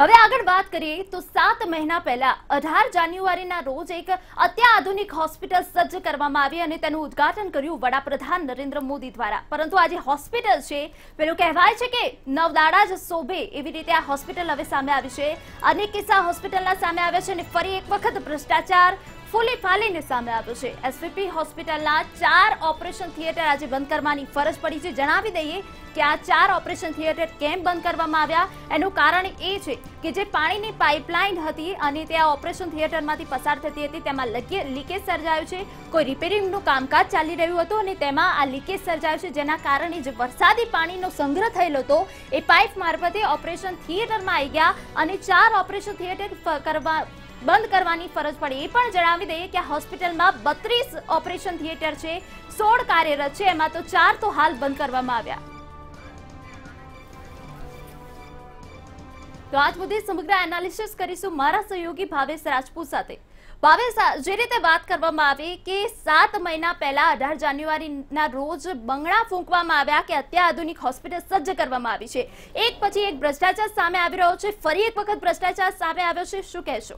હવે આગળ વાત કરીએ તો 7 મહિના પહેલા 18 જાન્યુઆરીના રોજ એક અત્યાધુનિક હોસ્પિટલ સજ્જ કરવામાં આવી અને તેનું ઉદ્ઘાટન કર્યું વડાપ્રધાન નરેન્દ્ર મોદી દ્વારા। પરંતુ આજે હોસ્પિટલ છે પેલું કહેવાય છે કે નવદાડા જ શોભે એવી રીતે આ હોસ્પિટલ હવે સામે આવી છે। અનેક કિસ્સા હોસ્પિટલના સામે આવ્યા છે અને ફરી એક વખત ભ્રષ્ટાચાર ફૂલી ફાલીને સામે આવ્યો છે। એસવીપી હોસ્પિટલના 4 ઓપરેશન થિયેટર આજે બંધ કરવાની ફરજ પડી છે। જણાવી દઈએ કે આ 4 ઓપરેશન થિયેટર કેમ બંધ કરવામાં આવ્યા એનું કારણ એ છે કે જે પાણીની પાઇપલાઇન હતી અને તે આ ઓપરેશન થિયેટરમાંથી પસાર થતી હતી તેમાં લીકેજ સર્જાયું છે। કોઈ રિપેરિંગનું કામકાજ ચાલી રહ્યું હતું અને તેમાં આ લીકેજ સર્જાયું છે, જેના કારણે જે વરસાદી પાણીનો સંગ્રહ થયેલો હતો એ પાઇપ મારફતે ઓપરેશન થિયેટરમાં આવી ગયા અને 4 ઓપરેશન થિયેટર બંધ કરવાની ફરજ પડી। એ પણ જણાવી દઈએ કે આ હોસ્પિટલમાં 32 ઓપરેશન થિયેટર છે, 16 કાર્યરત છે, એમાં તો 4 તો હાલ બંધ કરવામાં આવ્યા। તો આજ મુદ્દે સમગ્ર એનાલિસિસ કરીશું મારા સહયોગી ભાવેશ રાજપૂત સાથે। ભાવેશ, જે રીતે વાત કરવામાં આવી કે 7 મહિના પહેલા 18 જાન્યુઆરીના રોજ બંગડા ફૂંકવામાં આવ્યા કે અત્યાધુનિક હોસ્પિટલ સજ્જ કરવામાં આવી છે, એક પછી એક ભ્રષ્ટાચાર સામે આવી રહ્યો છે, ફરી એક વખત ભ્રષ્ટાચાર સામે આવ્યો છે, શું કહેશો?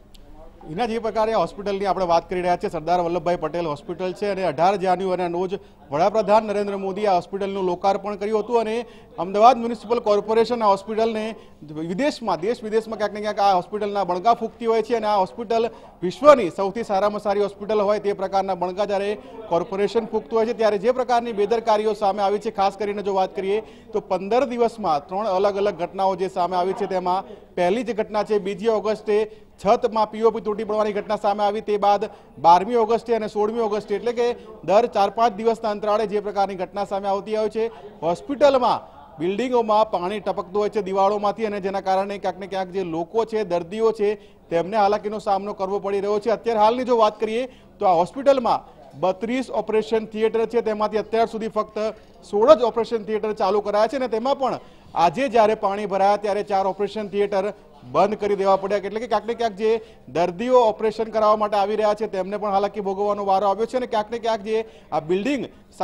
એના જે પ્રકારે હોસ્પિટલની આપણે વાત કરી રહ્યા છીએ, સરદાર વલ્લભભાઈ પટેલ હોસ્પિટલ છે અને 18 જાન્યુઆરીના રોજ વડાપ્રધાન નરેન્દ્ર મોદી આ હોસ્પિટલનું લોકાર્પણ કર્યું હતું અને અમદાવાદ મ્યુનિસિપલ કોર્પોરેશન આ હોસ્પિટલને વિદેશમાં દેશ વિદેશમાં ક્યાંક ને ક્યાંક આ હોસ્પિટલના બણગા ફૂંકતી હોય છે અને આ હોસ્પિટલ વિશ્વની સૌથી સારામાં સારી હોસ્પિટલ હોય તે પ્રકારના બણગા જ્યારે કોર્પોરેશન ફૂંકતું હોય છે ત્યારે જે પ્રકારની બેદરકારીઓ સામે આવી છે, ખાસ કરીને જો વાત કરીએ તો 15 દિવસમાં 3 અલગ અલગ ઘટનાઓ જે સામે આવી છે તેમાં પહેલી જે ઘટના છે 2 ઓગસ્ટે છતમાં પીઓપી તૂટી પડવાની ઘટના સામે આવી, તે બાદ 12મી ઓગસ્ટે અને 16મી ઓગસ્ટે એટલે કે દર 4-5 દિવસના અંતરાળે જે પ્રકારની ઘટના સામે આવતી હોય છે। હોસ્પિટલમાં બિલ્ડિંગોમાં પાણી ટપકતું હોય છે દિવાળોમાંથી અને જેના કારણે ક્યાંક ને ક્યાંક જે લોકો છે, દર્દીઓ છે, તેમને હાલાકીનો સામનો કરવો પડી રહ્યો છે। અત્યારે હાલની જો વાત કરીએ તો આ હોસ્પિટલમાં 32 ઓપરેશન થિયેટર છે, તેમાંથી અત્યાર સુધી ફક્ત 16 જ ઓપરેશન થિયેટર ચાલુ કરાયા છે અને તેમાં પણ આજે જ્યારે પાણી ભરાયા ત્યારે 4 ઓપરેશન થિયેટર બંધ કરી દેવા પડ્યા, એટલે કે ક્યાંક ને ક્યાંક જે દર્દીઓ ઓપરેશન કરાવવા માટે આવી રહ્યા છે તેમને પણ હાલાકી ભોગવવાનો વારો આવ્યો છે અને ક્યાંક ને ક્યાંક જે આ બિલ્ડિંગ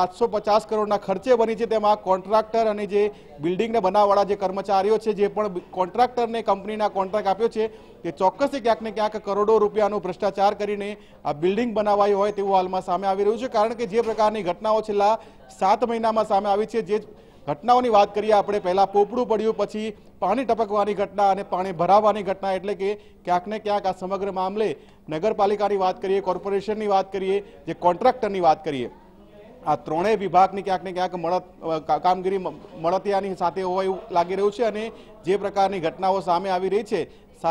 750 કરોડના ખર્ચે બની છે તેમાં કોન્ટ્રાક્ટર અને જે બિલ્ડિંગને બનાવવાળા જે કર્મચારીઓ છે જે પણ કોન્ટ્રાક્ટરને કંપનીના કોન્ટ્રાક્ટ આપ્યો છે તે ચોક્કસથી ક્યાંક ને ક્યાંક કરોડો રૂપિયાનો ભ્રષ્ટાચાર કરીને આ બિલ્ડિંગ બનાવાઈ હોય તેવું હાલમાં સામે આવી રહ્યું છે। કારણ કે જે પ્રકારની ઘટનાઓ છેલ્લા 7 મહિનામાં સામે આવી છે, જે ઘટનાઓની વાત કરીએ આપણે, પહેલા પોપડું પડ્યું, પછી પાણી ટપકવાની ઘટના અને પાણી ભરાવાની ઘટના, એટલે કે ક્યાંક ને ક્યાંક આ સમગ્ર મામલે નગરપાલિકાની વાત કરીએ, કોર્પોરેશનની વાત કરીએ, જે કોન્ટ્રાક્ટરની વાત કરીએ, આ ત્રણેય વિભાગની ક્યાંક ને ક્યાંક કામગીરી મળતિયાની સાથે હોય એવું લાગી રહ્યું છે અને જે પ્રકારની ઘટનાઓ સામે આવી રહી છે,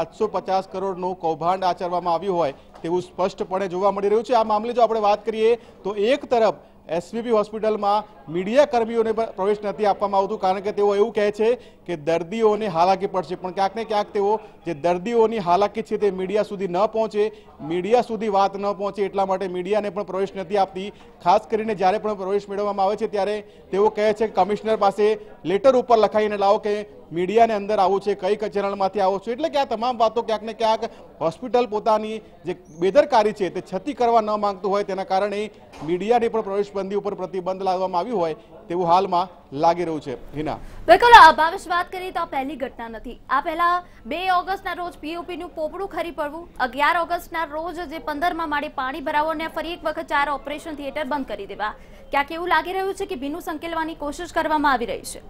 750 કરોડનું કૌભાંડ આચરવામાં આવ્યું હોય તેવું સ્પષ્ટપણે જોવા મળી રહ્યું છે। આ મામલે જો આપણે વાત કરીએ તો એક તરફ એસવીપી હોસ્પિટલમાં મીડિયા કર્મીઓને પ્રવેશ નથી આપવામાં આવતું, કારણ કે તેઓ એવું કહે છે કે દર્દીઓને હાલાકી પડશે, પણ ક્યાંક ને ક્યાંક તેઓ જે દર્દીઓની હાલાકી છે તે મીડિયા સુધી ન પહોંચે, મીડિયા સુધી વાત ન પહોંચે એટલા માટે મીડિયાને પણ પ્રવેશ નથી આપતી। ખાસ કરીને જ્યારે પણ પ્રવેશ મેળવવામાં આવે છે ત્યારે તેઓ કહે છે કે કમિશનર પાસે લેટર ઉપર લખાઈને લાવો કે મીડિયાને અંદર આવવું છે, કઈ ચેનલમાંથી આવો છો, એટલે કે આ તમામ વાતો ક્યાંક ને ક્યાંક હોસ્પિટલ પોતાની જે બેદરકારી છે તે છતી કરવા ન માંગતું હોય તેના કારણે મીડિયાની પણ પ્રવેશબંધી ઉપર પ્રતિબંધ લાવવામાં આવ્યું હોય તેવું હાલમાં લાગી રહ્યું છે। હિના, બિલકુલ ભાવેશ, વાત કરીએ તો આ પહેલી ઘટના નથી। આ પહેલા 2 ઓગસ્ટના રોજ પીઓપીનું પોપડું ખરી પડવું, 11 ઓગસ્ટના રોજ જે 15મા માળે પાણી ભરાવો અને ફરી એક વખત 4 ઓપરેશન થિયેટર બંધ કરી દેવા, ક્યાંક એવું લાગી રહ્યું છે કે ભીનું સંકેલવાની કોશિશ કરવામાં આવી રહી છે।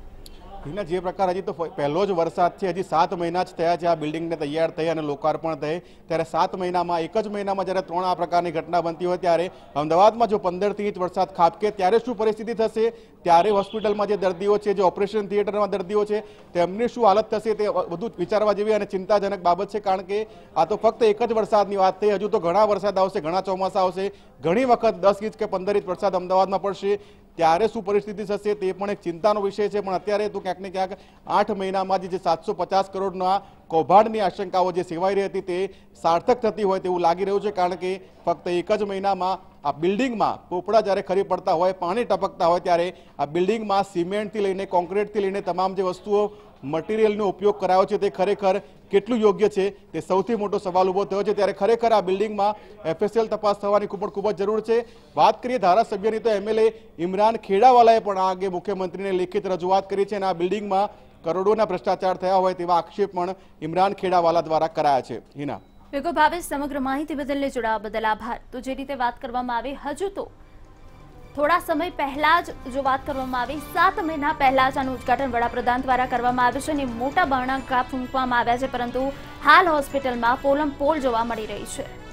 જે પ્રકાર હજી તો પહેલો જ વરસાદ છે, હજી 7 મહિના જ થયા છે આ બિલ્ડિંગને તૈયાર થઈ અને લોકાર્પણ થઈ, ત્યારે 7 મહિનામાં એક જ મહિનામાં જ્યારે 3 આ પ્રકારની ઘટના બનતી હોય ત્યારે અમદાવાદમાં જો 15થી ઇંચ વરસાદ ખાબકે ત્યારે શું પરિસ્થિતિ થશે, ત્યારે હોસ્પિટલમાં જે દર્દીઓ છે, જે ઓપરેશન થિયેટરમાં દર્દીઓ છે, તેમની શું હાલત થશે તે બધું વિચારવા જેવી અને ચિંતાજનક બાબત છે। કારણ કે આ તો ફક્ત એક જ વરસાદની વાત થઈ, હજુ તો ઘણા વરસાદ આવશે, ઘણા ચોમાસા આવશે, ઘણી વખત 10 ઇંચ કે 15 ઇંચ વરસાદ અમદાવાદમાં પડશે, ત્યારે શું પરિસ્થિતિ થશે તે પણ એક ચિંતાનો વિષય છે। પણ અત્યારે તો ક્યાંક ને ક્યાંક 8 મહિનામાં જે 750 કરોડના કૌભાંડની આશંકાઓ જે સેવાઈ રહી હતી તે સાર્થક થતી હોય તેવું લાગી રહ્યું છે। કારણ કે ફક્ત એક જ મહિનામાં આ બિલ્ડિંગમાં પોપડા જ્યારે ખરી પડતા હોય, પાણી ટપકતા હોય, ત્યારે આ બિલ્ડિંગમાં સિમેન્ટથી લઈને કોન્ક્રીટથી લઈને તમામ જે વસ્તુઓ મટીરિયલનો ઉપયોગ કરાયો છે તે ખરેખર કેટલું યોગ્ય છે તે સૌથી મોટો સવાલ ઊભો થયો છે। ત્યારે ખરેખર આ બિલ્ડિંગમાં એફએસએલ તપાસ થવાની ખૂબ જ જરૂર છે। વાત કરીએ ધારાસભ્યની તો એમએલએ ઇમરાન ખેડાવાલાએ પણ આ અંગે મુખ્યમંત્રીને લેખિત રજૂઆત કરી છે અને આ બિલ્ડિંગમાં કરોડોના ભ્રષ્ટાચાર થયા હોય તેવા આક્ષેપ પણ ઇમરાન ખેડાવાલા દ્વારા કરાયા છે. હિના. બિલકુલ ભાવેશ, સમગ્ર માહિતી બદલને જોડાવા બદલ આભાર. તો જે રીતે વાત કરવામાં આવી, હજુ તો થોડા સમય પહેલા જ જો વાત કરવામાં આવી, 7 મહિના પહેલા જ આનું ઉદ્ઘાટન વડાપ્રધાન દ્વારા કરવામાં આવ્યું છે અને મોટા બણાકા ફૂંકવામાં આવ્યા છે, પરંતુ હાલ હોસ્પિટલમાં પોલમ પોલ જોવા મળી રહી છે.